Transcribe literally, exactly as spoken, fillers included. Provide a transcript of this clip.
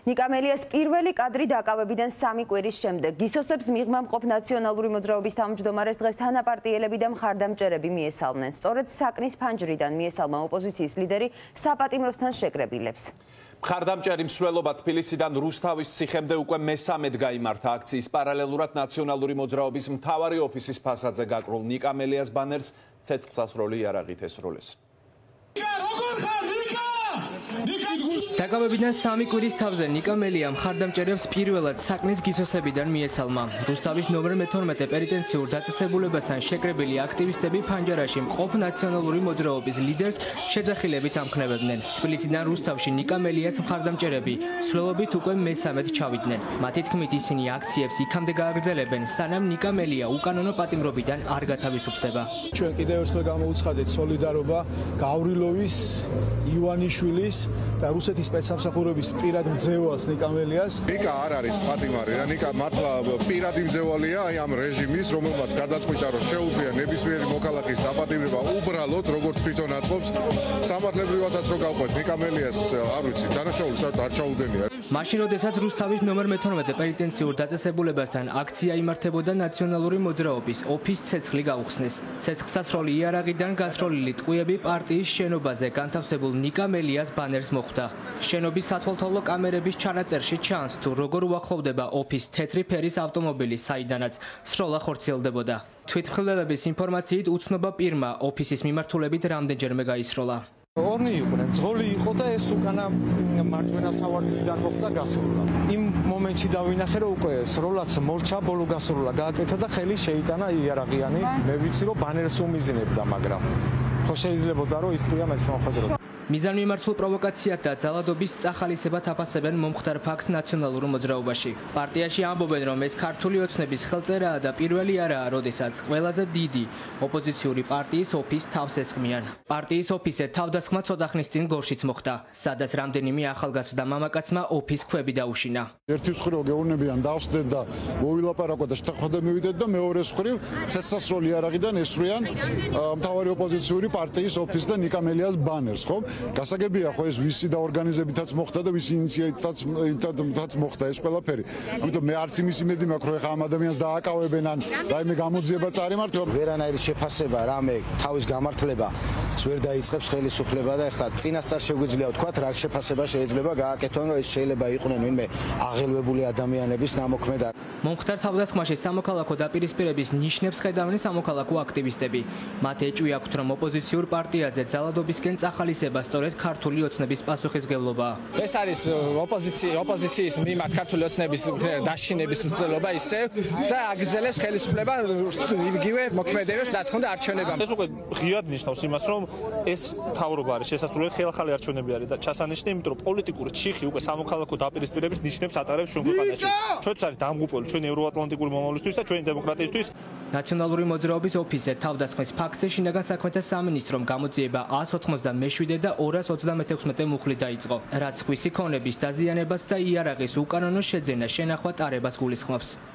ნიკამელიას პირველი კადრი დაკავებიდან სამი კვირის შემდეგ გისოსებს მიღმა მყოფ ნაციონალური მოძრაობის თავმჯდომარეს დღეს თანაპარტიელები და მხარდამჭერები მიესალმნენ. სწორედ საკნის ფანჯრიდან მიესალმა ოპოზიციის ლიდერი საპატიმროსთან შეკრებილებს. მხარდამჭერი მსვლელობა თბილისიდან რუსთავის ციხემდე უკვე მესამედ გაიმართა აქციის პარალელურად ნაციონალური მოძრაობის მთავარი ოფისის ფასადზე გაკრულ ნიკამელიას ბანერს ცეცხლსასროლი იარაღით ესრულეს. დაკავებიდან სამი კვირის თავზე ნიკამელია მხარდამჭერებს პირველად საკნის გისოსებიდან მიესალმა. რუსთავის ნომერ მეთორმეტე პენიტენციურ დაწესებულებასთან შეკრებილი აქტივისტები ფანჯარაში მყოფ ნაციონალური მოძრაობის ლიდერს შეძახილებით ამხნევებდნენ. თბილისიდან რუსთავში ნიკამელიას მხარდამჭერები მსვლელობით უკვე მესამედ ჩავიდნენ. მათი თქმით ისინი აქციებს იქამდე გააგრძელებენ, სანამ ნიკამელია უკანონო პატიმრობიდან არ გათავისუფლდება. ჩვენ კიდევ ერთხელ გამოუცხადეთ სოლიდარობა გავრილოვის, ივანიშვილის და რუსეთის სპეცსამსახურების პირად მძევალს ნიკამელიას. ნიკა არ არის პატიმარი, რა ნიკა მართლა პირადი მძევალია აი ამ რეჟიმის, რომელმაც გადაწყვიტა რომ შეუძლია ნებისმიერი მოქალაქის დაპატიმრება უბრალოდ როგორც თვითონ აწყობს. სამართლებრივადაც რო გავყვეთ ნიკამელიას, არ ვიცი, დანაშაული საერთოდ არ ჩაუდენია. მაშინ როდესაც რუსთავის ნომერ მეთორმეტე პენიტენციურ დაწესებულებასთან აქცია იმართებოდა ნაციონალური მოძრაობის ოფის ცეცხლი გაუხსნეს. ცეცხლსასროლი იარაღიდან გასროლილი ტყვიები პარტიის შენობაზე განთავსებულ ნიკამელიას ბანერს მოხვდა. შენობის სათვალთვალო კამერების ჩანაწერში ჩანს თუ როგორ უახლოვდება ოფის თეთრი ფერის ავტომობილი, საიდანაც სროლა ხორციელდებოდა. თვითმხილველების ინფორმაციით უცნობა პირმა ოფისის მიმართულებით რამდენჯერმე გაისროლა. ორნი იყვნენ, ძღოლი იყო და ეს უკანა მარჯვენა სავარძლიდან მოხდა გასროლა. იმ მომენტში დავინახე რომ უკვე სროლაც მორჩა, ბოლო გასროლა გააკეთა და ხელი შეიტანა იარაღიანი. მე ვიცი რომ ბანერს უმიზნებდა, მაგრამ ხო შეიძლებოდა რომ ისწრია მეც მომხედრო. მიზანმიმართულ პროვოკაციად და ძალადობის წახალისებად აფასებენ მომხდარ ფაქტს ნაციონალურ მოძრაობაში. პარტიაში ამბობენ, რომ ეს ქართული ოცნების ხელწერაა და პირველი არაა, როდესაც ყველაზე დიდი ოპოზიციური პარტიის ოფისს თავს ესხმიან. პარტიის ოფისზე თავდასხმა ცოტა ხნის წინ გორშიც მოხდა, სადაც რამდენიმე ახალგაზრდა მამაკაცმა ოფის ქვები დაუშინა. ერთი მხრივ გეუბნებიან დავსდეთ და მოვილაპარაკოთ და შეთანხმდა მივიდეთ და მეორე მხრივ ცეცხლსასროლი იარაღიდან ესვრიან მთავარი ოპოზიციური პარტიის ოფისს და ნიკამელიას ბანერს, ხო? გასაგებია ხო ეს ვისი და ორგანიზებითაც მოხდა და ვისი ინიციატივითაც მოხდა ეს ყველაფერი. ამიტომ მე არც იმის იმედი მაქვს რომ ეხა ამ ადამიანს დააკავებენ ან რაიმე გამოძიება წარიმართება. ვერანაირი შეფასება, რამე თავის გამართლება ვერ დაიწყებს ხელისუფლება და ეხლა წინასწარ შეგვიძლია ვთქვათ რა შეფასება შეიძლება გააკეთონ რომ ეს შეიძლება იყვნენ ვინმე აღელვებული ადამიანების ნამოქმედა. მომხდარ თავდასხმაში სამოქალაქო დაპირისპირების ნიშნებს ხედავენ სამოქალაქო აქტივისტები. მათ ეჭვი აქვთ რომ ოპოზიციურ პარტიაზე ძალადობისკენ წახალისება სწორედ ქართული ოცნების პასუხისმგებლობაა. ეს არის ოპოზიციის ოპოზიციის მიმართ ქართული ოცნების დაშინების მსვლელობა ისე და აგრძელებს ხელისუფლება იგივე მოქმედებებს რაც ხონდა არჩევნებამდე. ეს უკვე ღიად ნიშნავს იმას რომ ეს თავრობა არის შესაძლოა ხელახალი არჩევნები არის და ჩასანიშნე, იმიტომ რომ პოლიტიკური ჩიხი უკვე სამოქალაქო დაპირისპირების ნიშნებს ატარებს ჩვენ ქვეყანაში. ჩვენც არის დამღუპველი ჩვენი ევროატლანტიკური მომავლისთვის და ჩვენი დემოკრატიისთვის. ნაციონალური მოძრაობის ოფისზე თავდასხმის ფაქტზე შინაგან საქმეთა სამინისტრომ გამოძიება ას ოცდამეშვიდე და ორას ოცდამექვსმეტე მუხლი დაიწყო, რაც სხვისი ქონების დაზიანებას და იარაღის უკანონო შეძენა შენახვა ტარებას გულისხმობს.